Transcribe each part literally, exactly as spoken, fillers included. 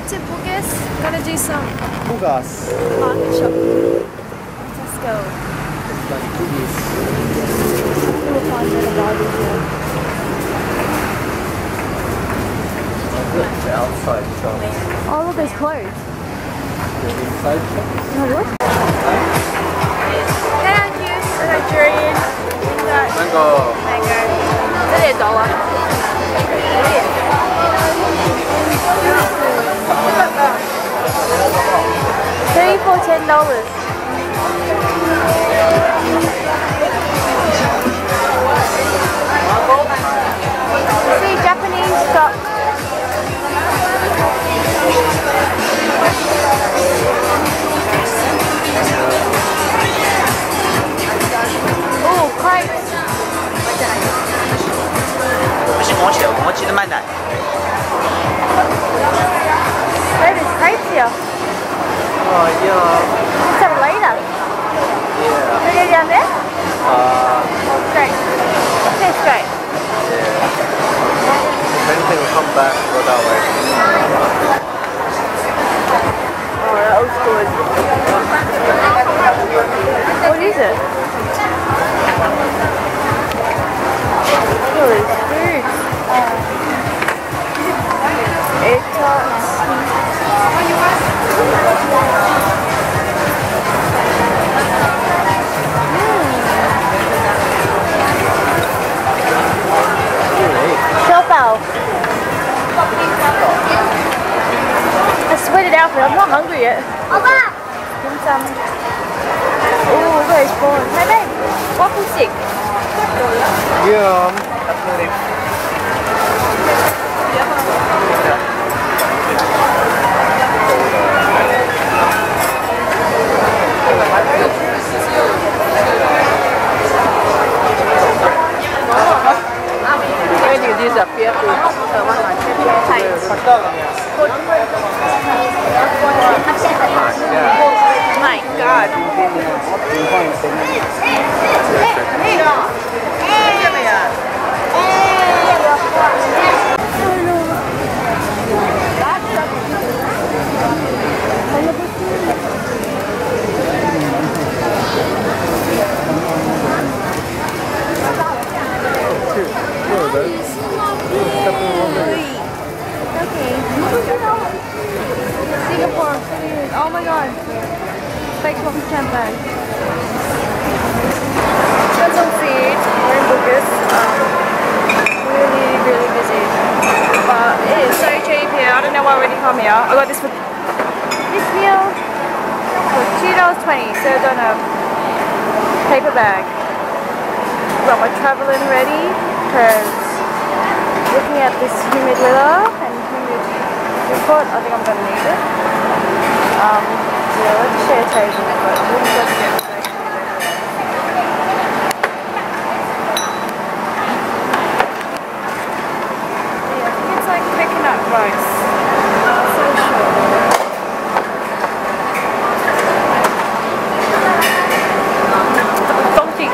to Bugis. Gonna do some Bugis. market shopping. Let's go. Like Bugis. We'll find better bargains here. The outside shop. Oh look, there's clothes. The inside shop. No, look. Thank you. We got durian. We got Mango. mango. Is that a dollar? Three for ten dollars. See Japanese stock. Oh, crepes. 不是我吃，我吃的慢奶。 There's crepes here. Oh yeah. Let's have it later. Yeah. Can we go down there? Uh, Oh, straight. Stay straight. yeah. If anything, we'll come back and go that way. Oh, that was good. What is it? Oh, it's fruits. Egg tarts. Shelf out. I sweated out, but I'm not hungry yet. Dim sum. Oh, very fun. Hey, babe. Waffle stick. Yeah. My God. Singapore. Oh my God. Fake coffee champagne. Got some food. We're in Bugis. Um, really, really busy. But it is so cheap here. I don't know why we didn't come here. I got this for this meal for two dollars twenty. Served on a paper bag. Got my traveling ready because looking at this humid weather and humid report, I think I'm going to need it. Um, yeah, let's share a table, but we'll just get it. Yeah, I think it's like coconut rice. I'm so sure. Salty.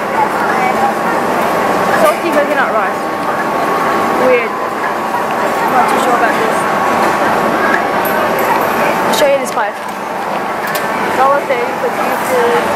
Salty coconut rice. Weird. I'm not too sure about this. I'll show you this pipe. one dollar thirty for juices.